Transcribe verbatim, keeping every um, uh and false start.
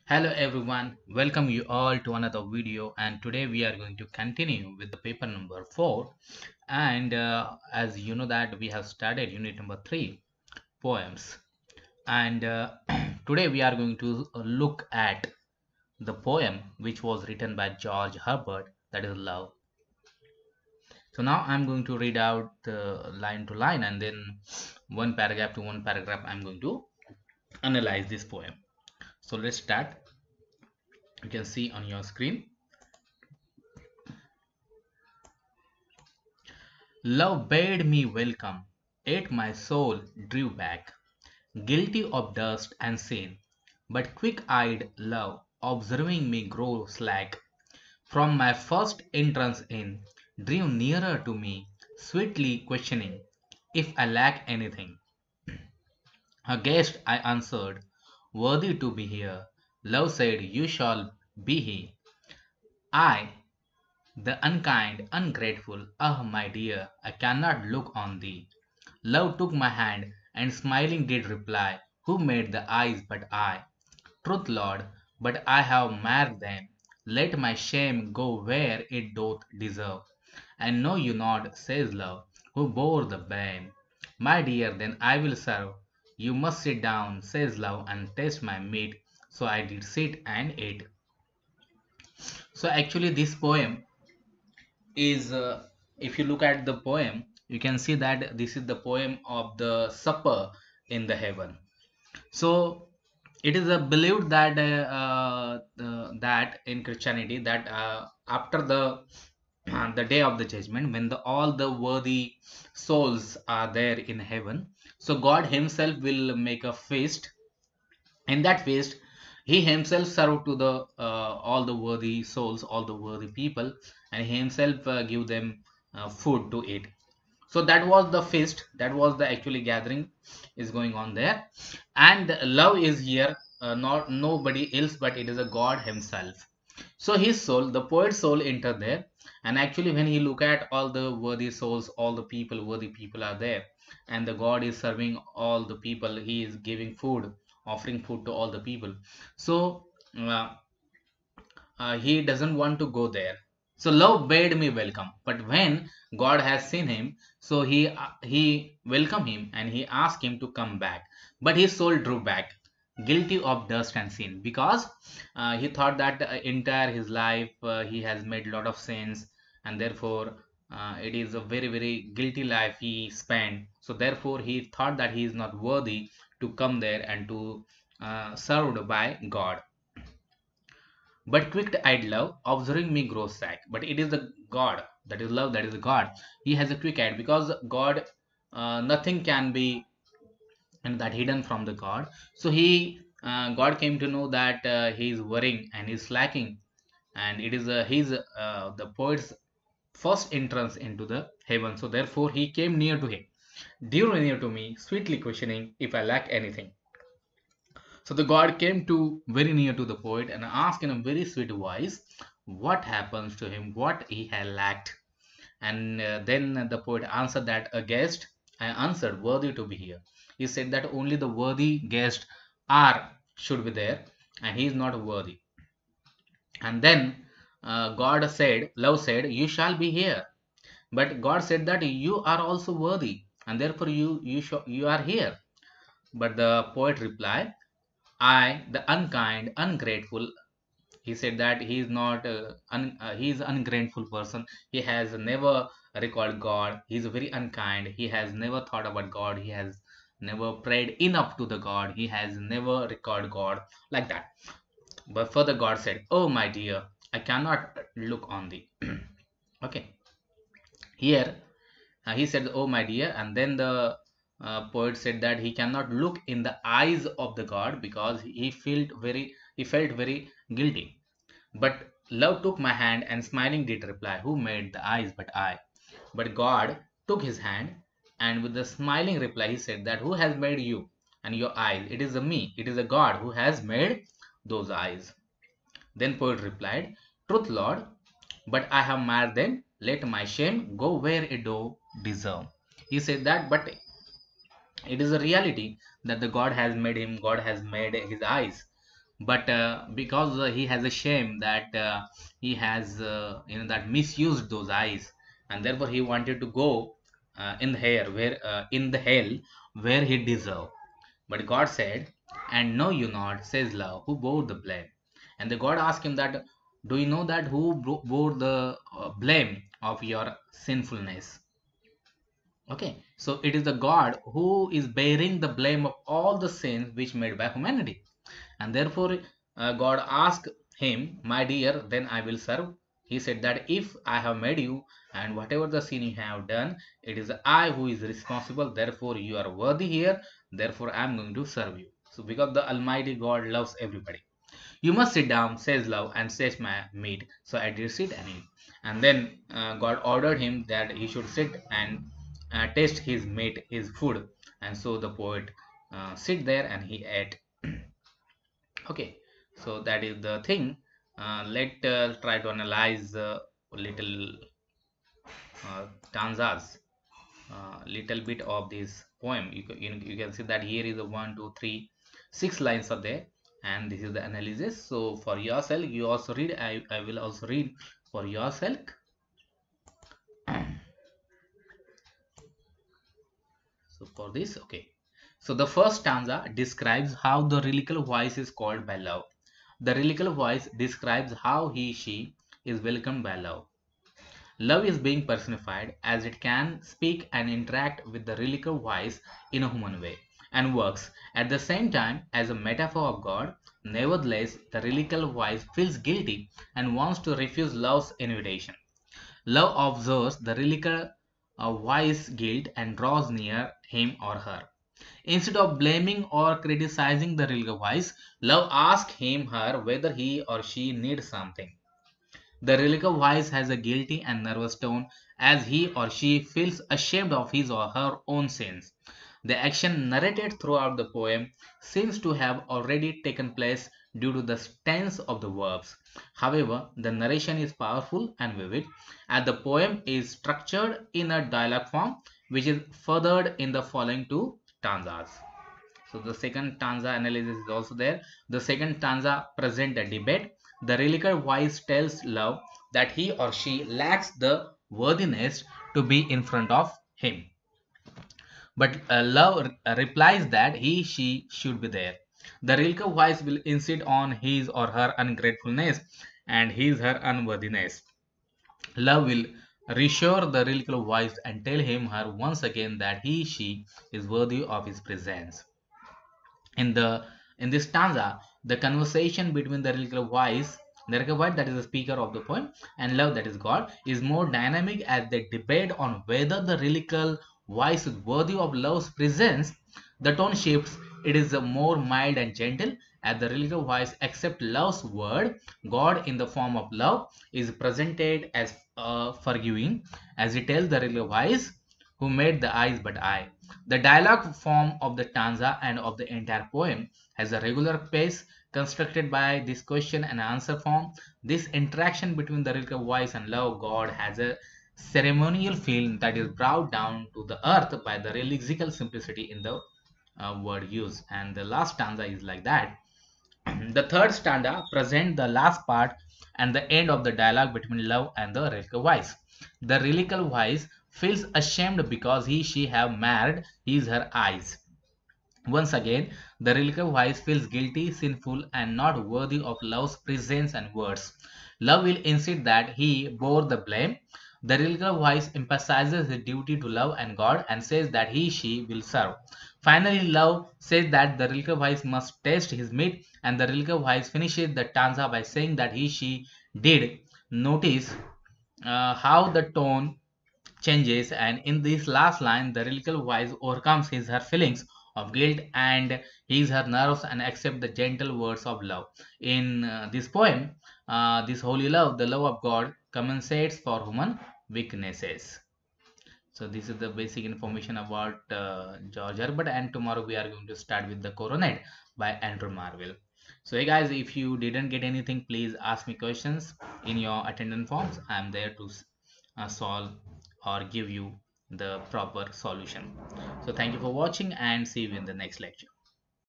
Hello everyone, welcome you all to another video, and today we are going to continue with the paper number four. And uh, as you know that we have started unit number three, poems. And uh, today we are going to look at the poem which was written by George Herbert, that is Love. So now I'm going to read out uh, line to line, and then one paragraph to one paragraph I'm going to analyze this poem. So let's start. You can see on your screen. Love bade me welcome, yet my soul drew back, guilty of dust and sin. But quick-eyed love, observing me grow slack, from my first entrance in, drew nearer to me, sweetly questioning if I lack anything. A guest, I answered, worthy to be here. Love said, you shall be he. I, the unkind, ungrateful, ah, my dear, I cannot look on thee. Love took my hand, and smiling did reply, who made the eyes but I? Truth, Lord, but I have marred them. Let my shame go where it doth deserve. And know you not, says Love, who bore the blame. My dear, then I will serve. You must sit down, says Love, and taste my meat. So I did sit and ate. So actually this poem is, uh, if you look at the poem, you can see that this is the poem of the supper in the heaven. So it is uh, believed that uh, uh, that in Christianity that uh, after the the day of the judgment, when the all the worthy souls are there in heaven, so God himself will make a feast. In that feast, he himself served to the uh, all the worthy souls, all the worthy people, and he himself uh, give them uh, food to eat. So that was the feast, that was the actually gathering is going on there. And love is here, uh, not nobody else, but it is a God himself. So his soul, the poet's soul, entered there. And actually when he look at all the worthy souls, all the people, worthy people are there, and the God is serving all the people, he is giving food, offering food to all the people. So uh, uh, he doesn't want to go there. So love bade me welcome, but when God has seen him, so he uh, he welcomed him and he asked him to come back. But his soul drew back, guilty of dust and sin, because uh, he thought that uh, entire his life uh, he has made a lot of sins, and therefore uh, it is a very very guilty life he spent. So therefore he thought that he is not worthy to come there and to uh, served by God. But quick-eyed love, observing me grows sad. But it is the God, that is love, that is the God. He has a quick eye, because God, uh, nothing can be and that hidden from the God. So he, uh, God came to know that uh, he is worrying and he is slacking, and it is uh, his uh, the poet's first entrance into the heaven. So therefore he came near to him, drew near to me, sweetly questioning if I lack anything. So the god came to very near to the poet and asked in a very sweet voice what happens to him, what he had lacked. And uh, then the poet answered that a guest, I answered, worthy to be here. He said that only the worthy guest are should be there, and he is not worthy. And then uh, God said, love said, you shall be here. But God said that you are also worthy, and therefore you you sh- you are here. But the poet replied, I, the unkind, ungrateful, he said that he is not, uh, un, uh, he is an ungrateful person. He has never recalled God. He is very unkind. He has never thought about God. He has never prayed enough to the God. He has never recalled God like that. But further, God said, oh, my dear, I cannot look on thee. Okay. Here, uh, he said, oh, my dear. And then the uh, poet said that he cannot look in the eyes of the God because he felt very, he felt very guilty. But love took my hand and smiling did reply, who made the eyes but I? But God took his hand, and with a smiling reply he said that who has made you and your eyes? It is a me, it is a God who has made those eyes. Then poet replied, truth Lord, but I have marred them. Let my shame go where it do deserve. He said that, but it is a reality that the God has made him, God has made his eyes. but uh, because uh, he has a shame that uh, he has uh, you know that misused those eyes, and therefore he wanted to go uh, in the hell where uh, in the hell where he deserved. But God said, and know you not, says love, who bore the blame. And the God asked him that, do you know that who bro- bore the uh, blame of your sinfulness? Okay, so it is the God who is bearing the blame of all the sins which made by humanity. And therefore, uh, God asked him, my dear, then I will serve. He said that if I have made you and whatever the sin you have done, it is I who is responsible. Therefore, you are worthy here. Therefore, I am going to serve you. So, because the Almighty God loves everybody. You must sit down, says love, and says my meat. So I did sit and eat. And then uh, God ordered him that he should sit and uh, taste his meat, his food. And so the poet uh, sit there and he ate. Okay, so that is the thing. Uh, let uh, try to analyze uh, little uh, stanzas, uh, little bit of this poem. You, ca- you, you can see that here is a one, two, three, six lines are there, and this is the analysis. So for yourself, you also read. I, I will also read for yourself. So for this, okay. So the first stanza describes how the relical voice is called by love. The relical voice describes how he, she is welcomed by love. Love is being personified as it can speak and interact with the relical voice in a human way and works at the same time as a metaphor of God. Nevertheless, the relical voice feels guilty and wants to refuse love's invitation. Love observes the relical uh, voice guilt and draws near him or her. Instead of blaming or criticizing the relical voice, love asks him her whether he or she needs something. The religious voice has a guilty and nervous tone as he or she feels ashamed of his or her own sins. The action narrated throughout the poem seems to have already taken place due to the tense of the verbs. However, the narration is powerful and vivid, and the poem is structured in a dialogue form which is furthered in the following two stanzas. So the second stanza analysis is also there. The second stanza present a debate. The relical voice tells love that he or she lacks the worthiness to be in front of him. But uh, love uh, replies that he, she should be there. The relical voice will insist on his or her ungratefulness and his her unworthiness. Love will reassure the relical voice and tell him her once again that he, she is worthy of his presence. In the in this stanza, the conversation between the lyrical voice, the lyrical voice that is the speaker of the poem, and love that is God, is more dynamic as they debate on whether the lyrical voice is worthy of love's presence. The tone shifts; it is a more mild and gentle, as the lyrical voice accepts love's word. God, in the form of love, is presented as uh, forgiving, as he tells the lyrical voice, "Who made the eyes but I?" The dialogue form of the stanza and of the entire poem has a regular pace constructed by this question and answer form. This interaction between the lyrical voice and love God has a ceremonial feel that is brought down to the earth by the lexical simplicity in the uh, word use. And the last stanza is like that. The third stanza presents the last part and the end of the dialogue between love and the relical voice. The relical voice feels ashamed because he she have marred his her eyes. Once again, the relical voice feels guilty, sinful, and not worthy of love's presence and words. Love will insist that he bore the blame. The relical voice emphasizes his duty to love and God and says that he she will serve. Finally, love says that the relical voice must taste his meat, and the relical voice finishes the stanza by saying that he she did. Notice uh, how the tone changes, and in this last line the relical voice overcomes his her feelings of guilt and his her nerves and accept the gentle words of love. In uh, this poem, uh, this holy love, the love of God, compensates for human weaknesses. So this is the basic information about uh, George Herbert, and tomorrow we are going to start with the Coronet by Andrew Marvell. So hey guys, if you didn't get anything, please ask me questions in your attendance forms. I am there to uh, solve or give you the proper solution. So thank you for watching and see you in the next lecture.